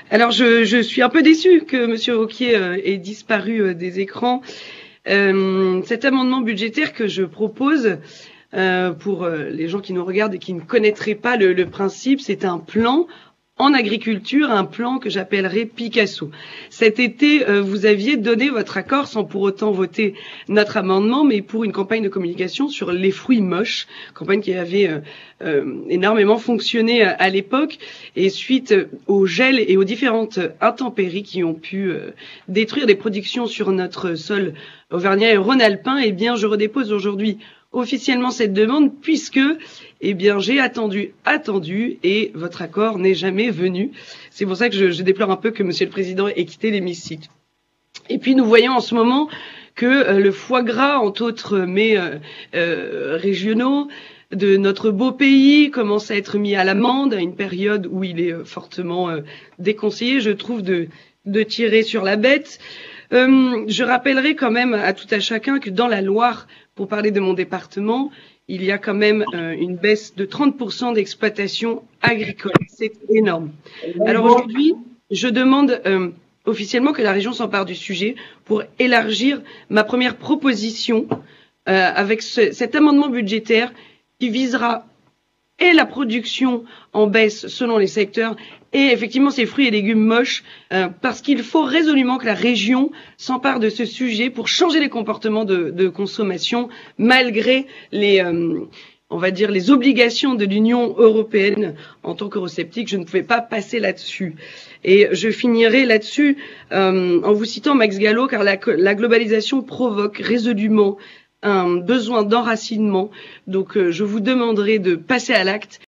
Alors, je suis un peu déçue que Monsieur Wauquiez ait disparu des écrans. Cet amendement budgétaire que je propose, pour les gens qui nous regardent et qui ne connaîtraient pas le principe, c'est un plan en agriculture, un plan que j'appellerais Picasso. Cet été, vous aviez donné votre accord sans pour autant voter notre amendement, mais pour une campagne de communication sur les fruits moches, campagne qui avait énormément fonctionné à l'époque, et suite au gel et aux différentes intempéries qui ont pu détruire des productions sur notre sol auvergnat et rhône-alpin, eh bien, je redépose aujourd'hui officiellement cette demande puisque, eh bien, j'ai attendu et votre accord n'est jamais venu. C'est pour ça que je déplore un peu que Monsieur le Président ait quitté l'hémicycle. Et puis nous voyons en ce moment que le foie gras, entre autres mets régionaux de notre beau pays, commence à être mis à l'amende à une période où il est fortement déconseillé, je trouve, de tirer sur la bête. Je rappellerai quand même à tout à chacun que dans la Loire, pour parler de mon département, il y a quand même une baisse de 30% d'exploitation agricole. C'est énorme. Alors aujourd'hui, je demande officiellement que la région s'empare du sujet pour élargir ma première proposition avec cet amendement budgétaire qui visera et la production en baisse selon les secteurs et effectivement ces fruits et légumes moches parce qu'il faut résolument que la région s'empare de ce sujet pour changer les comportements de consommation malgré les on va dire les obligations de l'Union européenne en tant qu'eurosceptique. Je ne pouvais pas passer là-dessus. Et je finirai là-dessus en vous citant Max Gallo, car la globalisation provoque résolument un besoin d'enracinement. Donc je vous demanderai de passer à l'acte